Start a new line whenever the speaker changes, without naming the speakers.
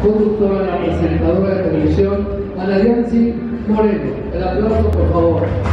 conductora, la presentadora de televisión, Ana Yancy Moreno. El aplauso, por favor.